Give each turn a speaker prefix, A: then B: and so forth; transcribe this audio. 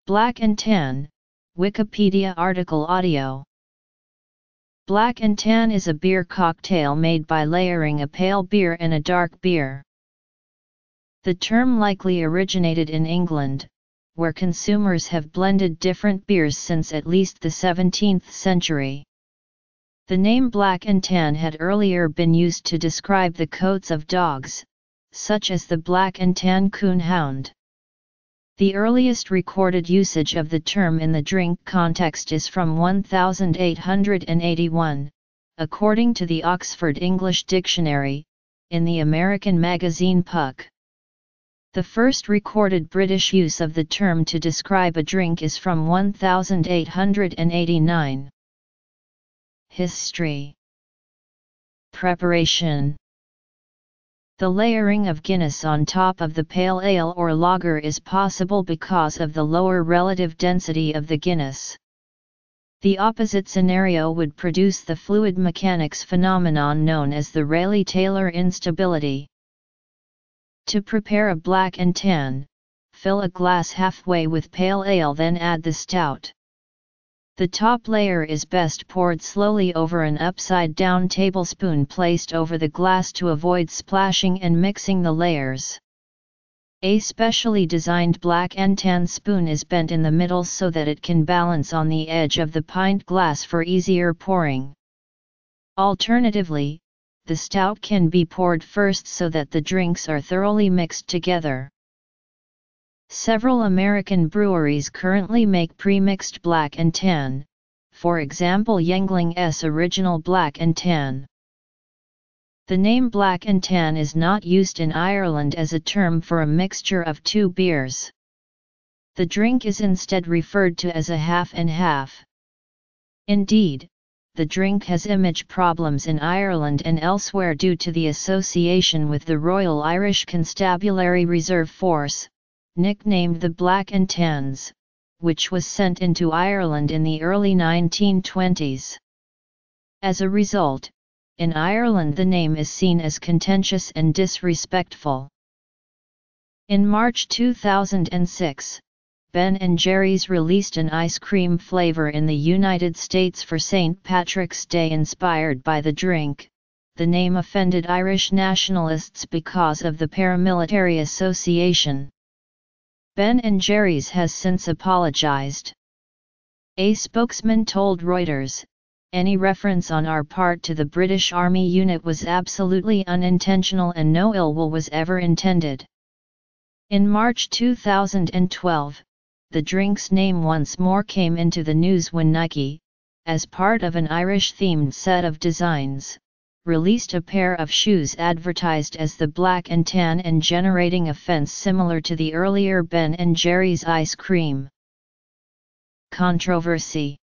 A: Black and Tan, Wikipedia article audio. Black and Tan is a beer cocktail made by layering a pale beer and a dark beer. The term likely originated in England, where consumers have blended different beers since at least the 17th century. The name Black and Tan had earlier been used to describe the coats of dogs, such as the Black and Tan Coonhound. The earliest recorded usage of the term in the drink context is from 1881, according to the Oxford English Dictionary, in the American magazine Puck. The first recorded British use of the term to describe a drink is from 1889. History. Preparation. The layering of Guinness on top of the pale ale or lager is possible because of the lower relative density of the Guinness. The opposite scenario would produce the fluid mechanics phenomenon known as the Rayleigh-Taylor instability. To prepare a Black and Tan, fill a glass halfway with pale ale, then add the stout. The top layer is best poured slowly over an upside-down tablespoon placed over the glass to avoid splashing and mixing the layers. A specially designed Black and Tan spoon is bent in the middle so that it can balance on the edge of the pint glass for easier pouring. Alternatively, the stout can be poured first so that the drinks are thoroughly mixed together. Several American breweries currently make pre-mixed Black and Tan, for example Yuengling's Original Black and Tan. The name Black and Tan is not used in Ireland as a term for a mixture of two beers. The drink is instead referred to as a half and half. Indeed, the drink has image problems in Ireland and elsewhere due to the association with the Royal Irish Constabulary Reserve Force, nicknamed the Black and Tans, which was sent into Ireland in the early 1920s. As a result, in Ireland the name is seen as contentious and disrespectful. In March 2006, Ben & Jerry's released an ice cream flavor in the United States for St. Patrick's Day inspired by the drink. The name offended Irish nationalists because of the paramilitary association. Ben & Jerry's has since apologized. A spokesman told Reuters, "Any reference on our part to the British Army unit was absolutely unintentional and no ill will was ever intended." In March 2012, the drink's name once more came into the news when Nike, as part of an Irish-themed set of designs, released a pair of shoes advertised as the Black and Tan and generating offense similar to the earlier Ben & Jerry's ice cream. Controversy.